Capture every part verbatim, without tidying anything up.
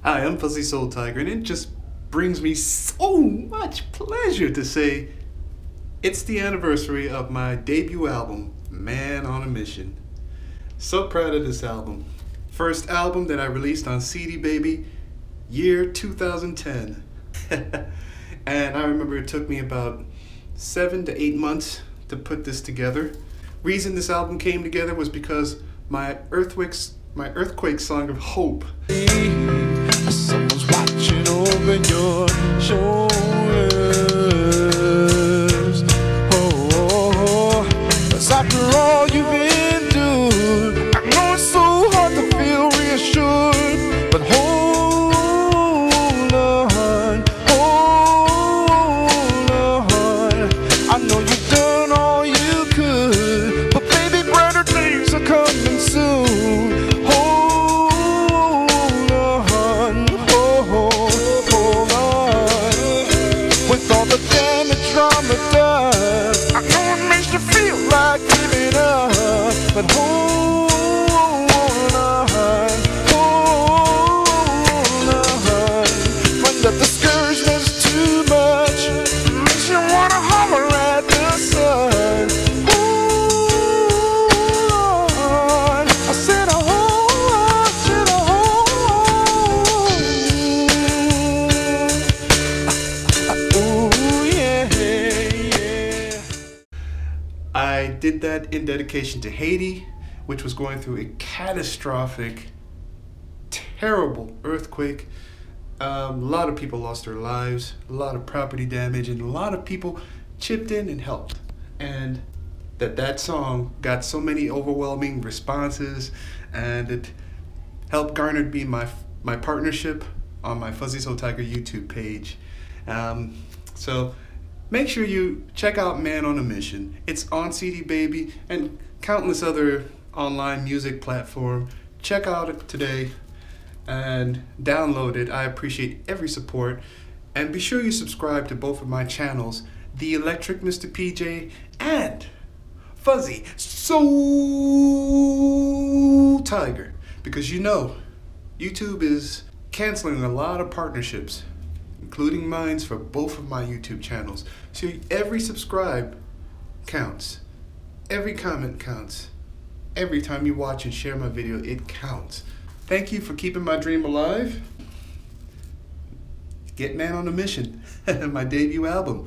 Hi, I'm Fuzzy Soul Tiger, and it just brings me so much pleasure to say it's the anniversary of my debut album, Man on a Mission. So proud of this album. First album that I released on C D Baby, year two thousand ten. And I remember it took me about seven to eight months to put this together. Reason this album came together was because my earthquakes, my earthquake song of hope. Someone's watching over your shoulders. Oh, oh, oh. 'Cause after all you've endured, I know it's so hard to feel reassured. But hold on, hold on. I know you've done all you could, but baby, brighter days are coming soon. But hold on, hold on. When the discouragement's too much, makes you wanna holler at the sun. Hold on, I said a hold on, said a hold on. Ooh, yeah, yeah. I did that in dedication to Haiti, which was going through a catastrophic, terrible earthquake. Um, a lot of people lost their lives, a lot of property damage, and a lot of people chipped in and helped. And that that song got so many overwhelming responses, and it helped garner me my my partnership on my Fuzzy Soul Tiger YouTube page. Um, so. Make sure you check out Man on a Mission. It's on C D Baby and countless other online music platform. Check out it today and download it. I appreciate every support. And be sure you subscribe to both of my channels, The Electric Mister P J and Fuzzy Soul Tiger. Because you know, YouTube is canceling a lot of partnerships, including mine for both of my YouTube channels. So every subscribe counts. Every comment counts. Every time you watch and share my video, it counts. Thank you for keeping my dream alive. Get Man on a Mission, my debut album.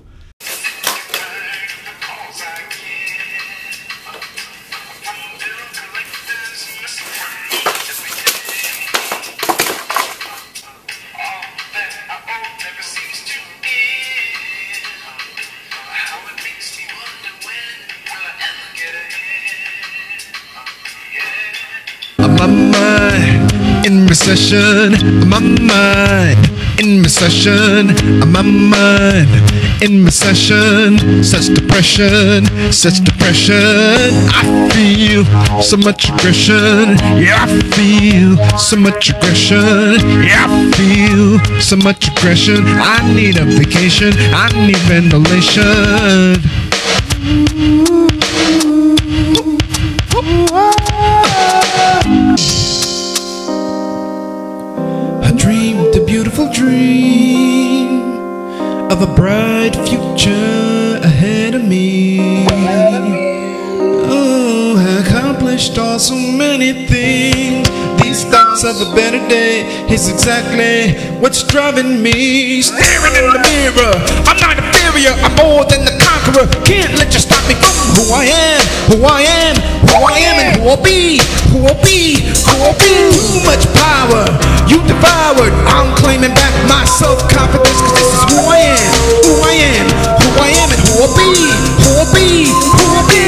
My mind in recession, my mind in recession, my mind in recession, such depression, such depression. I feel so much aggression, yeah, I feel so much aggression, yeah, I feel so much aggression. I need a vacation, I need ventilation. Dreamed a beautiful dream of a bright future ahead of me. Oh, I accomplished all so many things. These thoughts of a better day is exactly what's driving me. Staring in the mirror, I'm not inferior, I'm more than the conqueror. Can't let you stop me from who I am, who I am, who I am, and who I'll be, who I'll be, who I'll be. Too much power, you devoured. I'm claiming back my self-confidence, cause this is who I am, who I am, who I am, and who I'll be, who I'll be, who I'll be.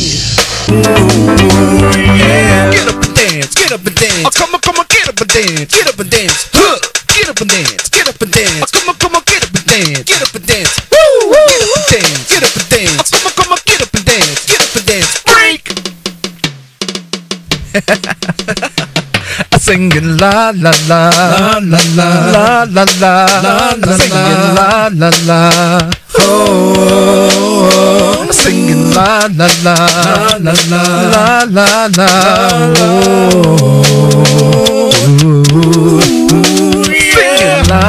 Ooh, yeah. Get up and dance, get up and dance. Oh, come on, come on, get up and dance, get up and dance. Huh. Get up and dance, get up and dance. Oh, come on, come on, get up and dance, get up and dance. Woo, woo. Get up and dance, get up and dance. Oh, come on, come on, get up and dance, get up and dance. Break. I'm singing la la la la la la la la la, singing la la la. Oh, I'm singing la la la la la la la la. Oh.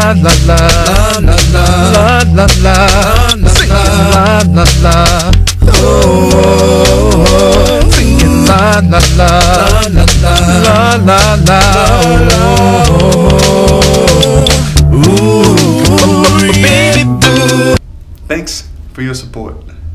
la la la la la la la la singing la la la oh singing la la la la la la la oh ooh baby blue. Thanks for your support.